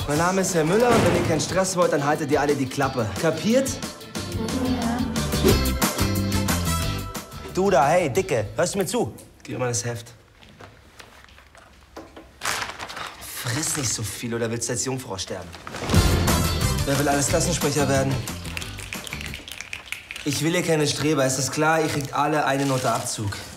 Mein Name ist Herr Müller und wenn ihr keinen Stress wollt, dann haltet ihr alle die Klappe. Kapiert? Ja. Du da, hey, Dicke, hörst du mir zu? Gib mir mal das Heft. Friss nicht so viel oder willst du als Jungfrau sterben? Wer will alles Klassensprecher werden? Ich will hier keine Streber, ist das klar? Ihr kriegt alle eine Note Abzug.